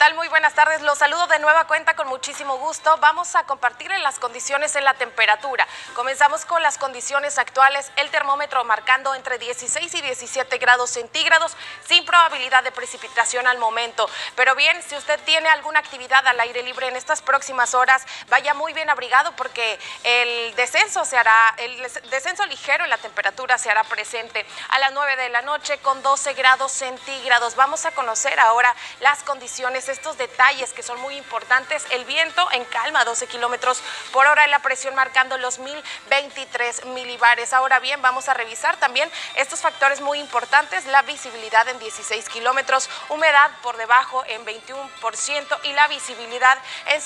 tal? Muy buenas tardes. Los saludo de nueva cuenta con muchísimo gusto. Vamos a compartirles las condiciones en la temperatura. Comenzamos con las condiciones actuales. El termómetro marcando entre 16 y 17 grados centígrados, sin probabilidad de precipitación al momento. Pero bien, si usted tiene alguna actividad al aire libre en estas próximas horas, vaya muy bien abrigado porque el descenso ligero en la temperatura se hará presente a las 9 de la noche con 12 grados centígrados. Vamos a conocer ahora las condiciones, estos detalles que son muy importantes. El viento en calma, 12 kilómetros por hora, la presión marcando los 1023 milibares. Ahora bien, vamos a revisar también estos factores muy importantes: la visibilidad en 16 kilómetros, humedad por debajo en 21% y la visibilidad en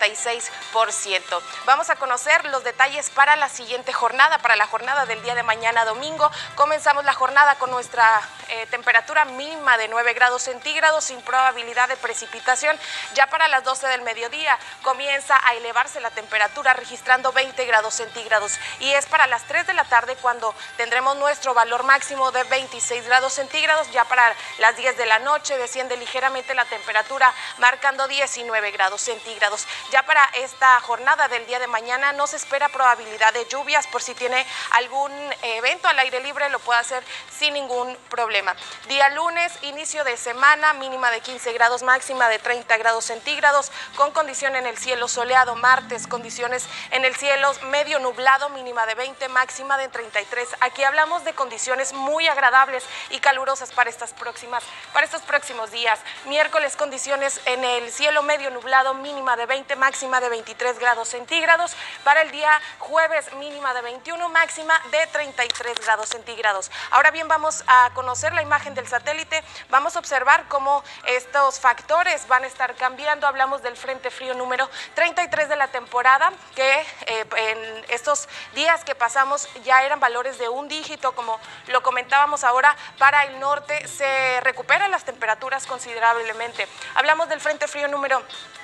56%. Vamos a conocer los detalles para la siguiente jornada, para la jornada del día de mañana domingo. Comenzamos la jornada con nuestra temperatura mínima de 9 grados centígrados sin probabilidad de precipitación. Ya para las 12 del mediodía comienza a elevarse la temperatura registrando 20 grados centígrados y es para las 3 de la tarde cuando tendremos nuestro valor máximo de 26 grados centígrados. Ya para las 10 de la noche desciende ligeramente la temperatura marcando 19 grados centígrados. Ya para esta jornada del día de mañana no se espera probabilidad de lluvias. Por si tiene algún evento al aire libre lo puede hacer sin ningún problema. Día lunes, inicio de semana, mínima de 15 grados, máxima de 30 grados centígrados, con condición en el cielo soleado. Martes, condiciones en el cielo medio nublado, mínima de 20, máxima de 33. Aquí hablamos de condiciones muy agradables y calurosas para estos próximos días. Miércoles, condiciones en el cielo medio nublado, mínima de 20, máxima de 23 grados centígrados. Para el día jueves, mínima de 21, máxima de 33 grados centígrados. Ahora bien, vamos a conocer la imagen del satélite. Vamos a observar cómo estos factores van a estar cambiando. Hablamos del frente frío número 33 de la temporada, que en estos días que pasamos ya eran valores de un dígito, como lo comentábamos. Ahora para el norte se recuperan las temperaturas considerablemente. Hablamos del frente frío número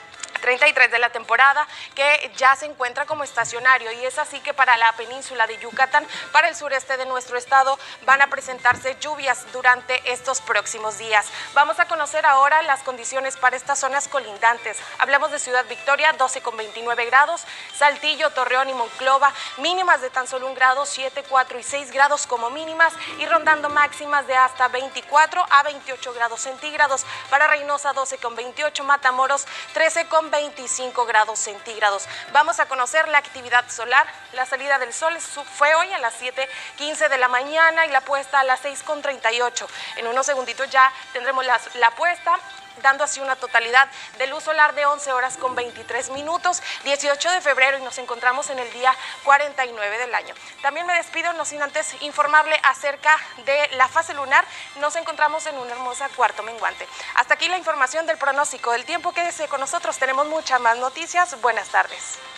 33 de la temporada, que ya se encuentra como estacionario, y es así que para la península de Yucatán, para el sureste de nuestro estado, van a presentarse lluvias durante estos próximos días. Vamos a conocer ahora las condiciones para estas zonas colindantes. Hablamos de Ciudad Victoria, 12 con 29 grados, Saltillo, Torreón y Monclova, mínimas de tan solo 1 grado, 7, 4 y 6 grados como mínimas, y rondando máximas de hasta 24 a 28 grados centígrados. Para Reynosa, 12 con 28, Matamoros, 13 con 25 grados centígrados. Vamos a conocer la actividad solar. La salida del sol fue hoy a las 7:15 de la mañana y la puesta a las 6:38. En unos segunditos ya tendremos la puesta, dando así una totalidad de luz solar de 11 horas con 23 minutos, 18 de febrero, y nos encontramos en el día 49 del año. También me despido, no sin antes informarle acerca de la fase lunar. Nos encontramos en una hermosa cuarto menguante. Hasta aquí la información del pronóstico del tiempo. Quédese con nosotros, tenemos muchas más noticias. Buenas tardes.